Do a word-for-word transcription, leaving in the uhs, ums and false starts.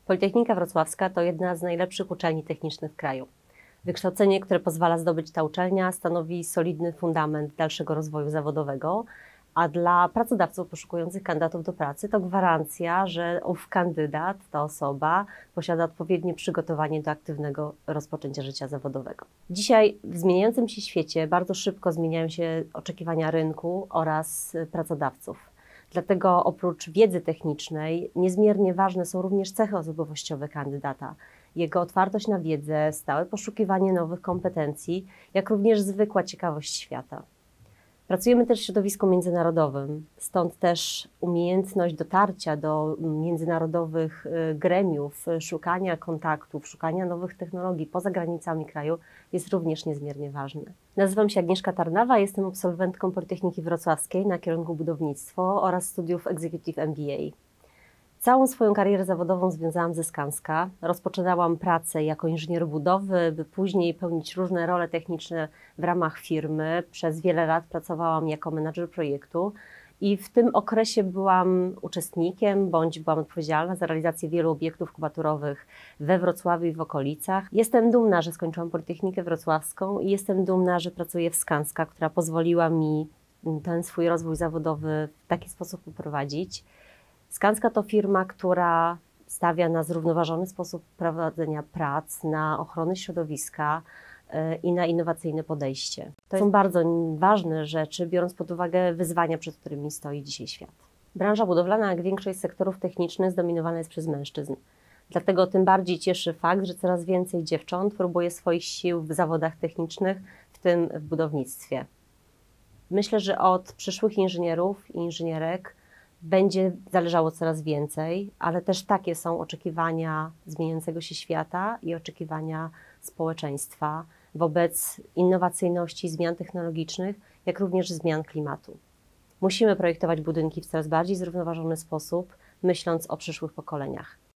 Politechnika Wrocławska to jedna z najlepszych uczelni technicznych w kraju. Wykształcenie, które pozwala zdobyć ta uczelnia, stanowi solidny fundament dalszego rozwoju zawodowego, a dla pracodawców poszukujących kandydatów do pracy to gwarancja, że ów kandydat, ta osoba posiada odpowiednie przygotowanie do aktywnego rozpoczęcia życia zawodowego. Dzisiaj w zmieniającym się świecie bardzo szybko zmieniają się oczekiwania rynku oraz pracodawców. Dlatego oprócz wiedzy technicznej niezmiernie ważne są również cechy osobowościowe kandydata. Jego otwartość na wiedzę, stałe poszukiwanie nowych kompetencji, jak również zwykła ciekawość świata. Pracujemy też w środowisku międzynarodowym, stąd też umiejętność dotarcia do międzynarodowych gremiów, szukania kontaktów, szukania nowych technologii poza granicami kraju jest również niezmiernie ważne. Nazywam się Agnieszka Tarnawa, jestem absolwentką Politechniki Wrocławskiej na kierunku budownictwo oraz studiów Executive M B A. Całą swoją karierę zawodową związałam ze Skanska. Rozpoczynałam pracę jako inżynier budowy, by później pełnić różne role techniczne w ramach firmy. Przez wiele lat pracowałam jako menadżer projektu i w tym okresie byłam uczestnikiem bądź byłam odpowiedzialna za realizację wielu obiektów kubaturowych we Wrocławiu i w okolicach. Jestem dumna, że skończyłam Politechnikę Wrocławską i jestem dumna, że pracuję w Skanska, która pozwoliła mi ten swój rozwój zawodowy w taki sposób poprowadzić. Skanska to firma, która stawia na zrównoważony sposób prowadzenia prac, na ochronę środowiska i na innowacyjne podejście. To są bardzo ważne rzeczy, biorąc pod uwagę wyzwania, przed którymi stoi dzisiaj świat. Branża budowlana, jak większość sektorów technicznych, zdominowana jest przez mężczyzn. Dlatego tym bardziej cieszy fakt, że coraz więcej dziewcząt próbuje swoich sił w zawodach technicznych, w tym w budownictwie. Myślę, że od przyszłych inżynierów i inżynierek będzie zależało coraz więcej, ale też takie są oczekiwania zmieniającego się świata i oczekiwania społeczeństwa wobec innowacyjności, zmian technologicznych, jak również zmian klimatu. Musimy projektować budynki w coraz bardziej zrównoważony sposób, myśląc o przyszłych pokoleniach.